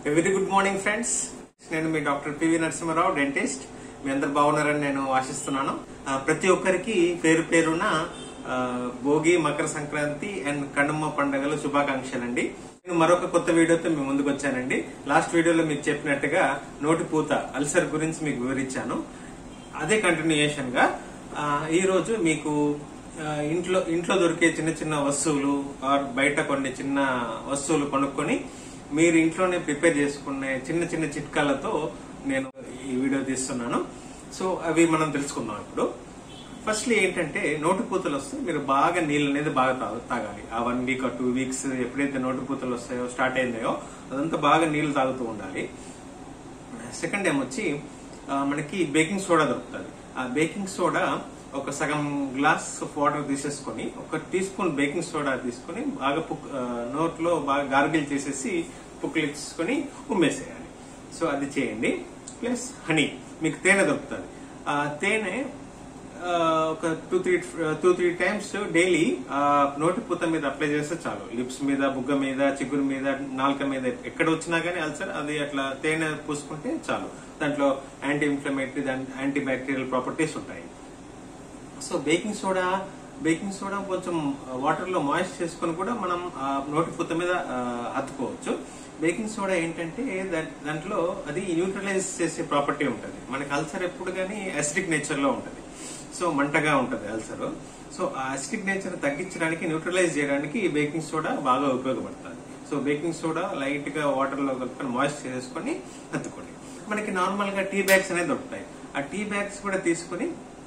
Very good morning friends. నేను మీ doctor PV Narasimha Rao, dentist. మీ అందరు బాగున్నారని నేను ఆశిస్తున్నాను. ప్రతి ఒక్కరికి పేరు పేరున భోగి, మకర సంక్రాంతి అండ్ కనుమ పండుగల శుభాకాంక్షలండి. నేను మరొక కొత్త వీడియోతో మీ ముందుకు వచ్చానండి. లాస్ట్ వీడియోలో మీకు చెప్పినట్టుగా నోటిపూత అల్సర్ గురించి మీకు వివరించాను. అదే కంటిన్యూయేషన్ గా ఈ రోజు మీకు ఇంట్లో దొరికే చిన్న చిన్న వస్తువులు ఆర్ బయట కొన్ని చిన్న వస్తువులు కొనుక్కొని మీరు ఇంట్లోనే ప్రిపేర్ చేసుకునే చిన్న చిన్న చిట్కాలతో నేను ఈ వీడియో తీస్తున్నాను. సో అవి మనం తెలుసుకుందాం. ఇప్పుడు ఫస్ట్లీ ఏంటంటే, నోటిపూతలు వస్తే మీరు బాగా నీళ్ళు అనేది బాగా తాగాలి. ఆ 1 వీక్ 2 వీక్స్ ఎప్పుడైతే నోటిపూతలు వస్తాయో స్టార్ట్ అయిందో అదంతా బాగా నీళ్లు తాగుతూ ఉండాలి. సెకండ్ ఏమొచ్చి మనకి బేకింగ్ సోడా దొరుకుతుంది. ఆ బేకింగ్ సోడా ఒక సగం గ్లాస్ ఆఫ్ వాటర్ తీసేసుకొని 1 టీ స్పూన్ బేకింగ్ సోడా తీసుకుని బాగా నోట్లో బాగా గార్గిల్ చేసేసి పుక్కులు తీసుకొని ఉమ్మేసేయాలి. సో అది చేయండి. ప్లస్ హనీ, మీకు తేనె దొరుకుతుంది. ఆ తేనె ఒక 2-3 టైమ్స్ డైలీ నోటిపూత మీద అప్లై చేస్తే చాలు. లిప్స్ మీద, బుగ్గ మీద, చిగురు మీద, నాలుక మీద ఎక్కడ వచ్చినా గానీ అల్సర్ అది అట్లా తేనె పూసుకుంటే చాలు. దాంట్లో anti inflammatory, anti bacterial properties ఉంటాయి. సో బేకింగ్ సోడా కొంచెం వాటర్ లో మాయిస్ట్ చేసుకుని కూడా మనం నోటిపూత మీద అతుకోవచ్చు. బేకింగ్ సోడా ఏంటంటే దాంట్లో అది న్యూట్రలైజ్ చేసే ప్రాపర్టీ ఉంటుంది. మనకి అల్సర్ ఎప్పుడు కానీ అసిడిక్ నేచర్ లో ఉంటుంది. సో మంటగా ఉంటుంది అల్సర్. సో ఆ అసిడిక్ నేచర్ తగ్గించడానికి, న్యూట్రలైజ్ చేయడానికి ఈ బేకింగ్ సోడా బాగా ఉపయోగపడుతుంది. సో బేకింగ్ సోడా లైట్ గా వాటర్ లో కలుపుకొని మాయిస్ట్ చేసుకుని అతుకోండి. మనకి నార్మల్ గా టీ బ్యాగ్స్ అనేది దొరుకుతాయి. ఆ టీ బ్యాగ్స్ కూడా తీసుకుని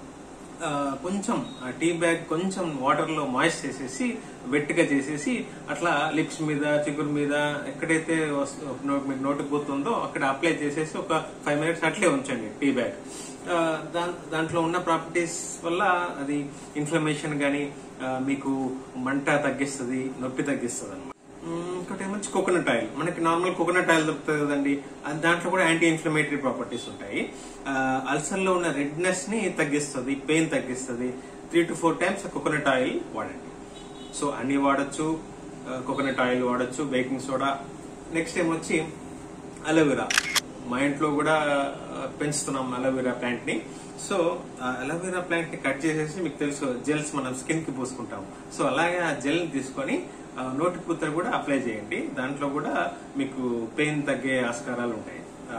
కొంచెం టీ బ్యాగ్ కొంచెం వాటర్ లో మాయిస్ట్ చేసేసి వెట్టిగా చేసేసి అట్లా లిప్స్ మీద, చిగురు మీద ఎక్కడైతే మీకు నోటిపోతుందో అక్కడ అప్లై చేసేసి ఒక 5 minutes అట్లే ఉంచండి టీ బ్యాగ్. దాంట్లో ఉన్న ప్రాపర్టీస్ వల్ల అది ఇన్ఫ్లమేషన్ గానీ మీకు మంట తగ్గిస్తుంది, నొప్పి తగ్గిస్తుంది అనమాట. ఇంకోటి ఏమొచ్చి కోకోనట్ ఆయిల్. మనకి నార్మల్ కోకోనట్ ఆయిల్ దొరుకుతుంది కదండి, దాంట్లో కూడా యాంటీ ఇన్ఫ్లమేటరీ ప్రాపర్టీస్ ఉంటాయి. అల్సర్ లో ఉన్న రెడ్నెస్ ని తగ్గిస్తుంది, పెయిన్ తగ్గిస్తుంది. 3 to 4 times కోకోనట్ ఆయిల్ వాడండి. సో అన్ని వాడచ్చు, కోకోనట్ ఆయిల్ వాడచ్చు, బేకింగ్ సోడా. నెక్స్ట్ ఏమొచ్చి అలోవెరా. మా ఇంట్లో కూడా పెంచుతున్నాం అలోవెరా ప్లాంట్ ని. సో అలోవెరా ప్లాంట్ ని కట్ చేసేసి, మీకు తెలుసు జెల్స్ మనం స్కిన్ కి పూసుకుంటాం. సో అలాగే ఆ జెల్ తీసుకొని నోటిపూత కూడా అప్లై చేయండి. దాంట్లో కూడా మీకు పెయిన్ తగ్గే ఆస్కారాలు ఉంటాయి.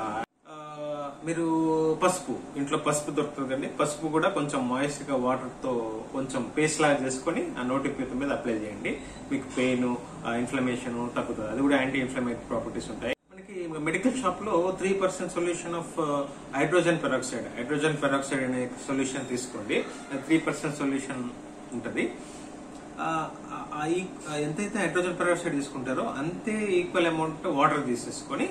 మీరు ఇంట్లో పసుపు దొరుకుతుందండి. పసుపు కూడా కొంచెం మాయిస్ట్ గా వాటర్ తో కొంచెం పేస్ట్ లాగా చేసుకుని ఆ నోటిపూత మీద అప్లై చేయండి. మీకు పెయిన్, ఇన్ఫ్లమేషన్ తగ్గుతుంది. అది కూడా యాంటీ ఇన్ఫ్లమేటరీ ప్రాపర్టీస్ ఉంటాయి. మనకి మెడికల్ షాప్ లో 3% సొల్యూషన్ ఆఫ్ హైడ్రోజన్ పెరాక్సైడ్ అనే సొల్యూషన్ తీసుకోండి. 3% సొల్యూషన్ ఉంటది. ఎంతైతే హైడ్రోజన్ పెరాక్సైడ్ తీసుకుంటారో అంతే ఈక్వల్ అమౌంట్ వాటర్ తీసేసుకొని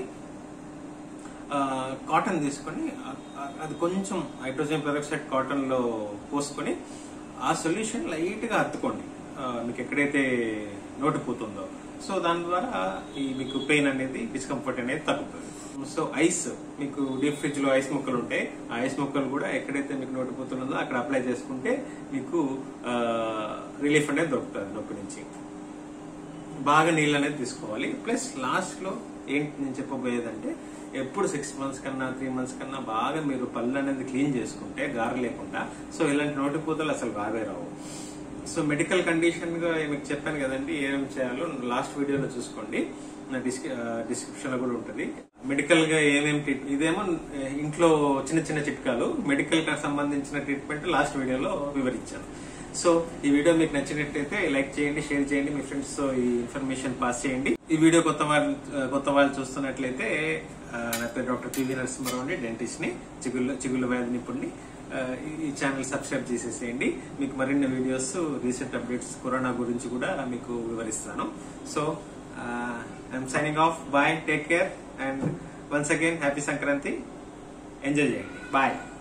కాటన్ తీసుకొని అది కొంచెం హైడ్రోజన్ పెరాక్సైడ్ కాటన్ లో పోసుకొని ఆ సొల్యూషన్ లైట్ గా అత్తుకోండి మీకు ఎక్కడైతే నోటిపోతుందో. సో దాని ద్వారా మీకు పెయిన్ అనేది, డిస్కంఫర్ట్ అనేది తగ్గుతుంది. సో ఐస్, మీకు డీప్ ఫ్రిడ్జ్ లో ఐస్ ముక్కలు ఉంటాయి. ఆ ఐస్ ముక్కలు కూడా ఎక్కడైతే మీకు నోటిపోతుందో అక్కడ అప్లై చేసుకుంటే మీకు రిలీఫ్ అనేది దొరుకుతుంది నొప్పి నుంచి. బాగా నీళ్ళు అనేది తీసుకోవాలి. ప్లస్ లాస్ట్ లో ఏంటి నేను చెప్పబోయేదంటే, ఎప్పుడు 6 months కన్నా 3 months కన్నా బాగా మీరు పళ్ళు అనేది క్లీన్ చేసుకుంటే గారు లేకుండా, సో ఇలాంటి నోటిపోతలు అసలు రావే రావు. సో మెడికల్ కండిషన్ గా మీకు చెప్పాను కదండి ఏమేమి చేయాలో, లాస్ట్ వీడియోలో చూసుకోండి. నా డిస్క్రిప్షన్ లో కూడా ఉంటుంది. మెడికల్ గా ఏమేమి ట్రీట్మెంట్, ఇదేమో ఇంట్లో చిన్న చిన్న చిట్కాలు. మెడికల్ గా సంబంధించిన ట్రీట్మెంట్ లాస్ట్ వీడియోలో వివరించాను. సో ఈ వీడియో మీకు నచ్చినట్లయితే లైక్ చేయండి, షేర్ చేయండి, మీ ఫ్రెండ్స్ తో ఈ ఇన్ఫర్మేషన్ పాస్ చేయండి. ఈ వీడియో కొత్త వాళ్ళు చూస్తున్నట్లయితే, నా పేరు డాక్టర్ పివి నరసింహారావు అండి, డెంటిస్ట్ ని, చిగుళ్ళ వ్యాధి నిపుణుడిని. ఈ ఛానల్ సబ్స్క్రైబ్ చేసేసేయండి. మీకు మరిన్ని వీడియోస్, రీసెంట్ అప్డేట్స్, కరోనా గురించి కూడా మీకు వివరిస్తాను. So I'm signing off. Bye, take care, and once again happy Sankranti. Enjoy చేయండి. బాయ్.